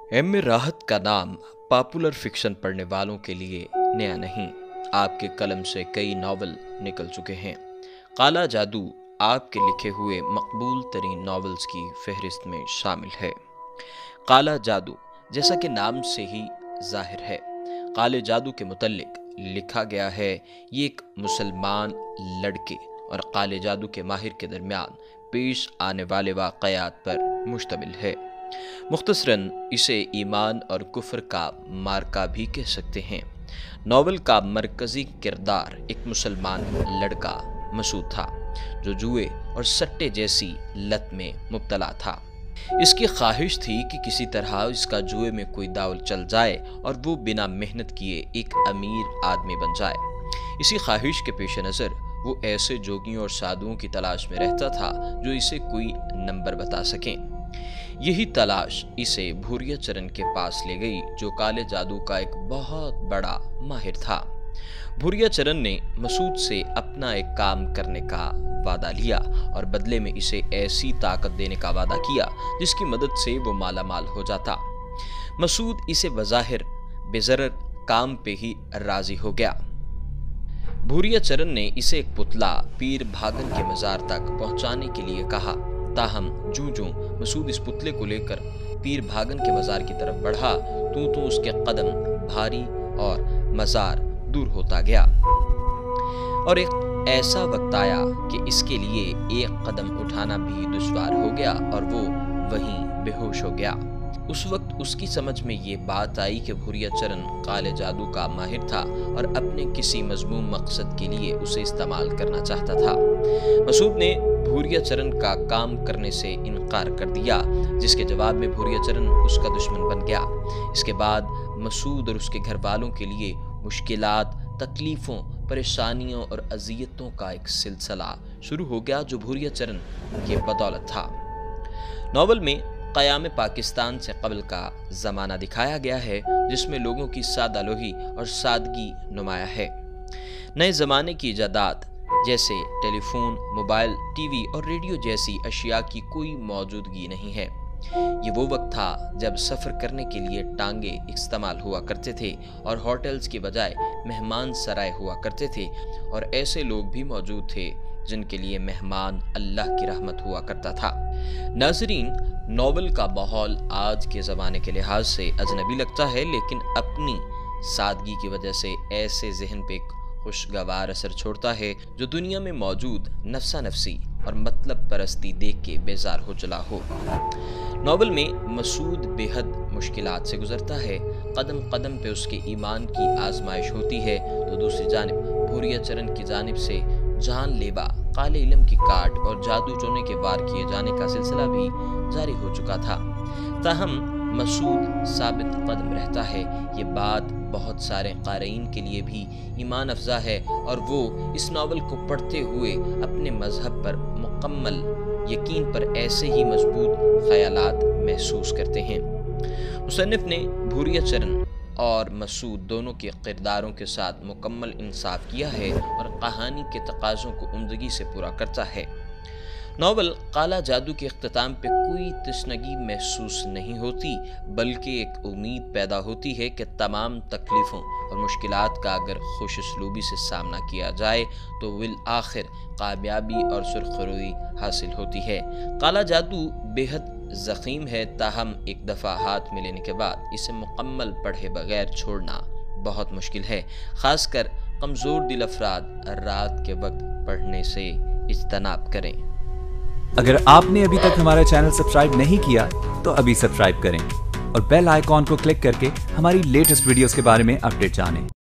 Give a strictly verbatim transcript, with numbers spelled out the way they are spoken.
M A राहत का नाम पॉपुलर फिक्शन पढ़ने वालों के लिए नया नहीं। आपके कलम से कई नावल निकल चुके हैं। काला जादू आपके लिखे हुए मकबूल तरीन नावल्स की फहरिस्त में शामिल है। काला जादू जैसा कि नाम से ही जाहिर है, काले जादू के मुतल्लिक लिखा गया है। ये एक मुसलमान लड़के और काले जादू के माहिर के दरमियान पेश आने वाले वाक़यात पर मुश्तमिल है। मुख्तसरन इसे ईमान और कुफ्र का मार्का भी कह सकते हैं। नावल का मरकजी किरदार एक मुसलमान लड़का मसूद था जो जुए और सट्टे जैसी लत में मुब्तला था। इसकी ख्वाहिश थी कि किसी तरह इसका जुए में कोई दाव चल जाए और वो बिना मेहनत किए एक अमीर आदमी बन जाए। इसी ख्वाहिश के पेश नज़र वो ऐसे जोगियों और साधुओं की तलाश में रहता था जो इसे कोई नंबर बता सकें। यही तलाश इसे भूरिया चरण के पास ले गई जो काले जादू का एक बहुत बड़ा माहिर था। भूरिया चरण ने मसूद से अपना एक काम करने का वादा लिया और बदले में इसे ऐसी ताकत देने का वादा किया जिसकी मदद से वो माला माल हो जाता। मसूद इसे बज़ाहिर बेज़रर काम पे ही राजी हो गया। भूरिया चरण ने इसे एक पुतला पीर भागन के मज़ार तक पहुंचाने के लिए कहा। ताहम जूं जूं मसूद इस पुतले को लेकर पीर भागन के मज़ार की तरफ बढ़ा तू तो उसके कदम भारी और मज़ार दूर होता गया और एक ऐसा वक्त आया कि इसके लिए एक कदम उठाना भी दुश्वार हो गया और वो वहीं बेहोश हो गया। उस वक्त उसकी समझ में ये बात आई कि भूरिया चरण काले जादू का माहिर था और अपने किसी मजमूम मकसद के लिए उसे इस्तेमाल करना चाहता था। मसूद ने भूरिया चरण का काम करने से इनकार कर दिया, जिसके जवाब में भूरिया चरण उसका दुश्मन बन गया। इसके बाद मसूद और उसके घर वालों के लिए मुश्किलात, तकलीफ़ों, परेशानियों और अजियतों का एक सिलसिला शुरू हो गया जो भूरिया चरण की बदौलत था। नावल में क़याम पाकिस्तान से कबल का ज़माना दिखाया गया है जिसमें लोगों की सादालोही और सादगी नुमाया है। नए ज़माने की इजादात जैसे टेलीफोन, मोबाइल, टीवी और रेडियो जैसी अशिया की कोई मौजूदगी नहीं है। ये वो वक्त था जब सफ़र करने के लिए टांगे इस्तेमाल हुआ करते थे और होटल्स की बजाय मेहमान सराय हुआ करते थे और ऐसे लोग भी मौजूद थे जिनके लिए मेहमान अल्लाह की रहमत हुआ करता था। नाज़रीन, नावल का माहौल आज के ज़माने के लिहाज से अजनबी लगता है, लेकिन अपनी सादगी की वजह से ऐसे जहन पे खुशगवार असर छोड़ता है जो दुनिया में मौजूद नफसा नफसी और मतलब परस्ती देख के बेजार हो चला हो। नावल में मसूद बेहद मुश्किलात से गुजरता है। कदम कदम पे उसके ईमान की आजमाइश होती है तो दूसरी जानिब भूरिया चरण की जानिब से जानलेवा काले इल्म की काट और जादू टोने के वार किए जाने का सिलसिला भी जारी हो चुका था। ताहम मसूद साबित कदम रहता है। ये बात बहुत सारे क़ारीन के लिए भी ईमान अफजा है और वो इस नावल को पढ़ते हुए अपने मजहब पर मुकम्मल यकीन पर ऐसे ही मजबूत ख्यालात महसूस करते हैं। मुसन्निफ ने भूरिया चरण और मसूद दोनों के किरदारों के साथ मुकम्मल इंसाफ किया है और कहानी के तकाज़ों को उम्दगी से पूरा करता है। नावल काला जादू के इख्तिताम पे कोई तशनगी महसूस नहीं होती, बल्कि एक उम्मीद पैदा होती है कि तमाम तकलीफ़ों और मुश्किलात का अगर खुश उसलूबी से सामना किया जाए तो विल आखिर कामयाबी और सुरखरुई हासिल होती है। काला जादू बेहद ज़ख़ीम है, ताहम एक दफ़ा हाथ में लेने के बाद इसे मुकम्मल पढ़े बगैर छोड़ना बहुत मुश्किल है। ख़ासकर कमज़ोर दिल अफराद रात के वक्त पढ़ने से इज्तनाब करें। अगर आपने अभी तक हमारा चैनल सब्सक्राइब नहीं किया तो अभी सब्सक्राइब करें और बेल आइकॉन को क्लिक करके हमारी लेटेस्ट वीडियोस के बारे में अपडेट जानें।